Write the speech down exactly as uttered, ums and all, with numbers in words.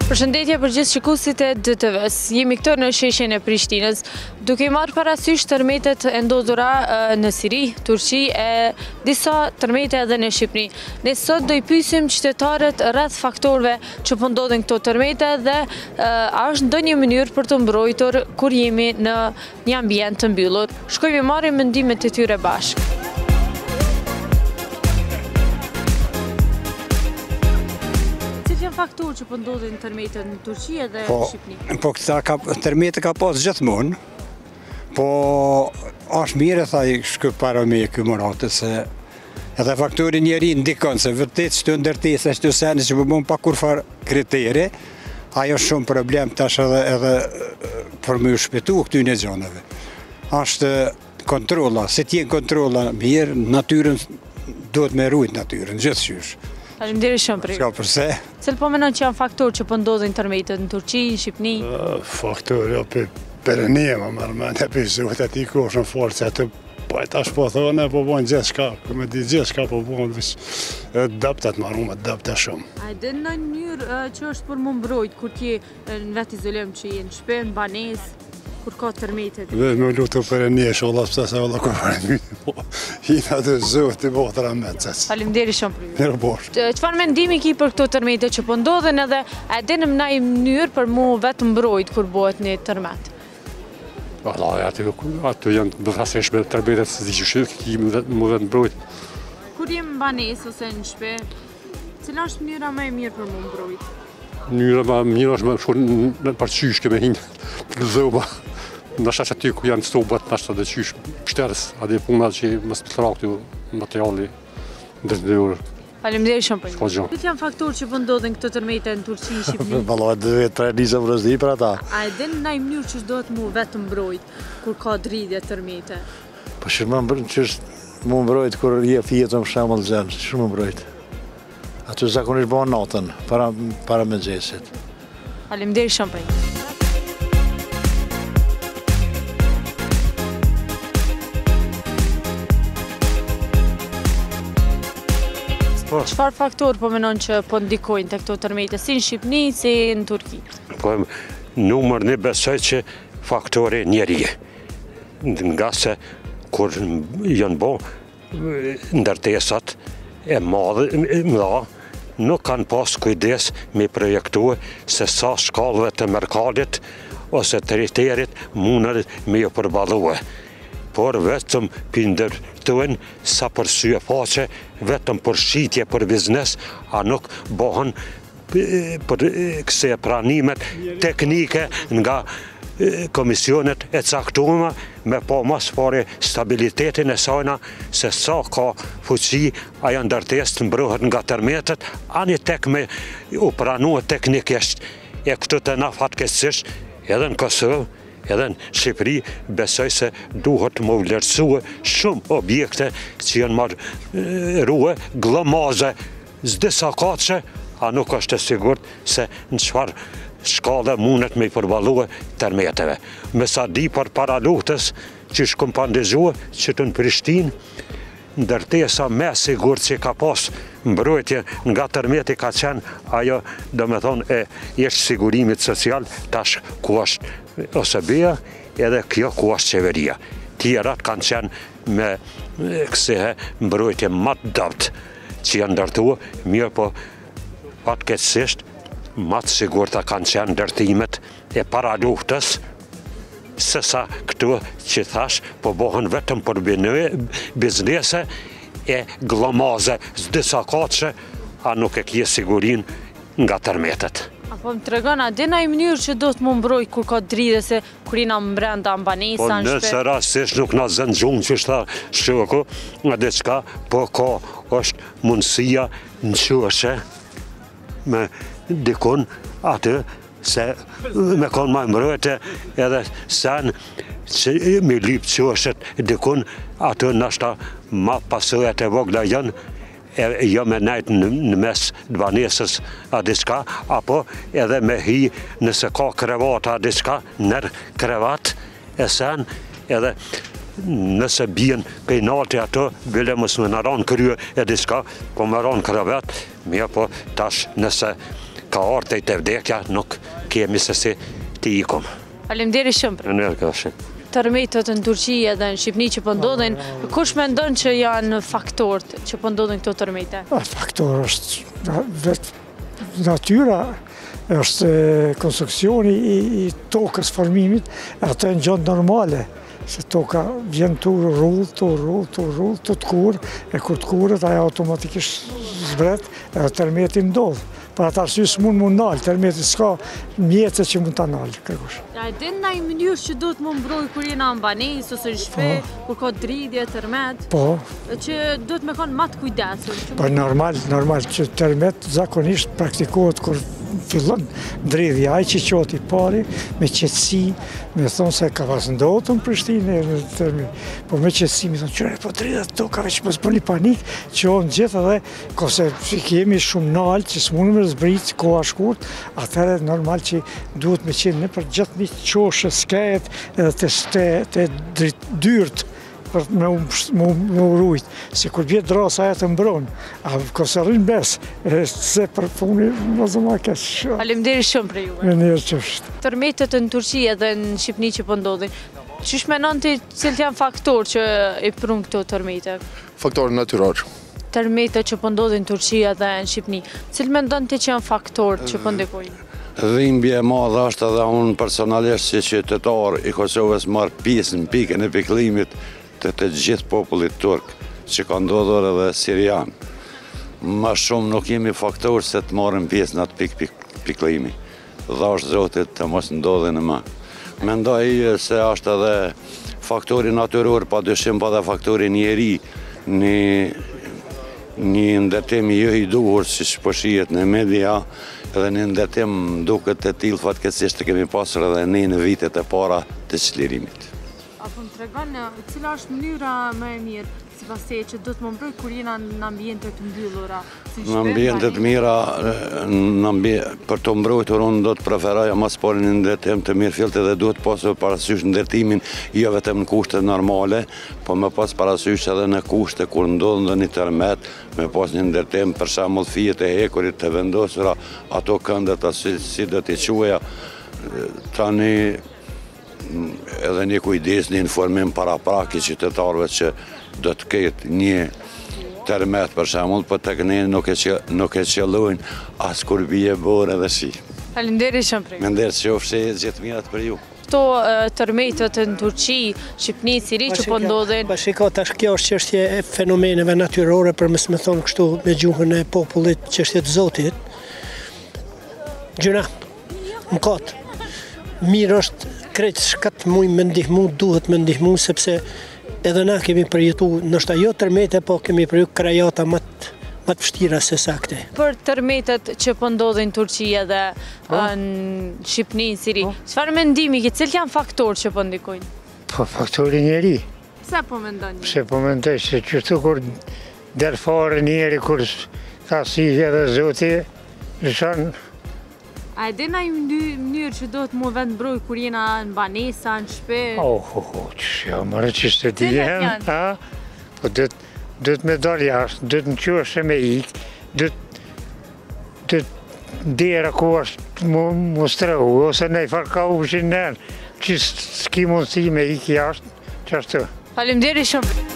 Përshëndetje për gjithë shikuesit e D T V-s. Jemi këtu në sheshin e Prishtinës, duke marrë parasysh tërmetet e ndodhura në Siri, Turqi e disa tërmete edhe në Shqipëri. Ne sot do i pyesim qytetarët rreth faktorëve që po ndodhin këto tërmete dhe a është ndonjë mënyrë për të mbrojtur kur jemi në një ambient të mbyllur. Shkojmë marrim mendimet e tyre bashkë. Faktorë që po ndodhin tërmetet në Turqi edhe në Shqipëri? Po këta tërmete ka pas gjithmonë, po është mire thaj shkë para me e këmëratët se edhe faktori njeri ndikon se vërtet që të ndërtesa që të seni që përbën pa kur farë kriteri, ajo shumë problem tash edhe edhe për me u shpetu këty një gjonëve. Ashtë kontrola, se tjenë kontrola mirë, natyren duhet me rujt natyren, gjithësysh. Faleminderit shumë për. Ska përse. Cëllë po menon që janë faktorë që po ndodhin tërmetet në Turqi, në Shqipëni? Faktorë, jo për përënje, më mërë me në episod, ati ku është në forë, që atë po e tash po thone, po bojnë gjithë shka, këme di gjithë shka po bojnë, dëptat marru me dëptat shumë. A e din në njërë që është për më mbrojt, kur tje në vetë izolim që jenë në shpen, banes, kur ka tërmetet? Dhe me lutu përënje, sholla pëse se vëlla kur përënje, hinë atë zëvë të botë rametës. Faleminderit shumë për ju. Mirë bosh. Çfarë mendimi ki për këto tërmete që po ndodhen edhe a dinim në një mënyrë për mu vetë mbrojt kur bëhet një tërmet? Valla, aty janë bëfaseshme tërmetet se zishëshit, kimi mu vetë mbrojt. Kur jem në banes ose në shpe, cila është mënyra më e mirë për mu mbrojt? Mënyra më e mirë është më shurë në parqysh ke me hinë të zëba. Nështë që aty ku janë stobat, nështë dhe qysh pështerës, adhe punat që mësë të raktu materiali ndërë dhe urë. Faleminderit shumë për ju. Shko Këtë janë faktorë që po ndodhin këto tërmete në Turqi, në Shqipëni? Valla, dhe tre nizëm rëzdi për ata. A e din në një mënyrë që dohet mu vetë mbrojt, kur ka dridhje tërmete? Po që më mbrojt, që është mu mbrojt kur je fjetëm shemë të zemë, që më mbrojt. Aty zakonisht bëhen natën, para me gjesit. Faleminderit shumë për ju. Çfarë faktor po menon që po ndikojnë të këto tërmete, si në Shqipëni, si në Turqi? Po, numër një besoj që faktori njerije. Nga se kur janë bo ndërtesat e mëdha, nuk kanë pas kujdes me projektue se sa shkallëve të merkalit ose teriterit mundët me ju përbalue. Por vetëm për ndërtuen sa për syje faqe, vetëm për shqitje për biznes, a nuk bohën për këse pranimet teknike nga komisionet e caktume, me po mas pare stabilitetin e sajna, se sa ka fuqi aja ndërtes të mbrohet nga tërmetet, ani tek me u pranua teknikisht, e këtë të na fatkesisht, edhe në Kosovë, edhe në Shqipëri, besoj se duhet më vlerësue shumë objekte që janë marrë ruhe, glëmaze, zdisa kace, a nuk është e sigurt se në qëfar shkallë mundet me i përbalue tërmeteve. Me sa di për para luftës që shkëm pandizue, që të në Prishtinë, ndërtesa me sigur që ka pas mbrojtje nga tërmeti ka qenë ajo, do me thonë, e jeshtë sigurimit social, tash ku është O S B-a edhe kjo ku është qeveria. Tjerat kanë qenë me kësihe mbrojtje matë dëvët që janë ndërtua, mirë po fatkeqësisht matë sigurta kanë qenë ndërtimet e para luftës, se sa këtu që thash, po bohën vetëm për biznese e glëmaze, zdisa kace, a nuk e kje sigurin nga tërmetet. Apo më të regon, a dina i mënyrë që do të më mbroj kur ka dridhe se kur ina më brenda në banesa, po në shpe? Po nëse rastisht nuk na zënë gjumë që shta shëku, nga dhe qka, po ka është mundësia në qëshe me dikun atë, se me konë ma mbrojte edhe sen që me lypë qëshet dikun atë nështa ma pasojat e vogla janë, e jo me nejtë në mes të banesës a diska, apo edhe me hi nëse ka krevat a diska, nër krevat, e sen edhe nëse bjen pejnati ato, bile mësë me në ranë krye e diska, po me ranë krevat, mja po tash nëse ka ardhur te vdekja, nuk kemi se si ti ikom. Faleminderit shumë. Mirë. Tërmetet në Turqi edhe në Shqipni që po ndodhin, kush mendon që janë faktorët që po ndodhin këto tërmete? Faktor është vetë natyra, është konstruksioni i tokës, formimit, ato janë gjë normale. Se toka vjen të rull, të rull, të rull, të të kur, e kur të kurët, aja automatikisht zbret, edhe tërmeti ndodhë. Për atë arsye s'mund mund nalë, tërmeti s'ka mjete që mund të nalë, kërkush. A e din ndaj mënyrë që do të më mbroj kur jena në banesë, ose në shtëpi, kur ka dridhje, tërmet? Po. Që do të me kanë matë kujdesur? Po normal, normal, që tërmet zakonisht praktikohet kur fillon dridhja, ai që qoti pari, me qetësi, me thonë se ka pas ndodhur në Prishtinë, po me qetësi, me thonë, qëre, po dridhat tokave që mos bëni panik, që o në gjithë edhe, kose kemi shumë nalë, që s'mundu me zbritë, koha shkurt, atëherë normal që duhet me qenë në për gjithë një qoshë, skejet, edhe të dyrt, për me urujt, se kur bjetë drasa e të mbron, a kësë rrinë bes, se për puni në zëma kesh. Faleminderit shumë për juve. Me njërë qështë. Tërmetet në Turqi edhe në Shqipni që po ndodhin, qysh menon ti cilët janë faktor që i prun këto tërmete? Faktor natyror. Tërmetet që po ndodhin në Turqi edhe në Shqipni, cilë mendon ti që janë faktor që po ndikojnë? Dhimbje e madhe është edhe unë personalisht si qytetar i Kosovës marrë pjesë në pikën e pikëllimit të të gjithë popullit turk që ka ndodhur edhe sirian. Ma shumë nuk jemi faktor se të marrim pjesë në atë pikë pikëllimi. Dhash Zotit të mos ndodhin më. Mendoj se është edhe faktori natyror, pa dyshim pa dhe faktori njeri, një ndërtim jo i duhur si që po shihet në media, edhe një ndërtim duket të tillë fatkeqësisht të kemi pasur edhe ne në vitet e para të çlirimit. Apo më tregon cila është mënyra më e mirë sipas teje që do të më mbroj kur jena në ambiente të mbyllura? Në ambiente të mira, për të mbrojtur unë do të preferoja mas pari një ndërtim të mirë fillte dhe duhet pasur parasysh ndërtimin jo vetëm në kushte normale, po me pas parasysh edhe në kushte kur ndodh ndonjë tërmet, me pas një ndërtim për shembull fijet e hekurit të vendosura, ato këndet si do t'i quaja tani edhe një kujdes, një informim para praki qytetarëve që do të ketë një tërmet për shembull, po tek ne nuk e qellojnë as kur bie borë edhe shi. Faleminderit shumë për ju. Menderit qofshi gjithë mirat për ju. Këto tërmetet në Turqi, Shqipni, Siri që po ndodhin. Po shiko, tash kjo është çështje e fenomeneve natyrore, për mes me thonë kështu me gjuhën e popullit, çështje të Zotit. Gjëra, më katë. Mirë është krejtë shkat mujë me ndihmu, duhet me ndihmu, sepse edhe na kemi përjetu, nështë ajo tërmete, po kemi përjetu krajata më të vështira se sakte. Për tërmetet që po ndodhin në Turqi edhe në Shqipni, në Siri, çfarë mendimi ke, cilë janë faktorë që po ndikojnë? Po faktori njeri. Pse po mendoni? Pse po mendoj se qështu kur derfare njeri, kur ka si edhe Zoti, lëshon. A e dina ju mënyrë që do të mu vend mbroj kur jena në banesa, në shpe? Oh, oh, oh, që ja, mërë që së të dijem, ha? Po dhëtë me dalë jashtë, dhëtë në qështë me ikë, dhëtë dera ku është mu strehu, ose ne i farka u që nërë, që s'ki mundësi me ikë jashtë, që ashtë të. Faleminderit shumë.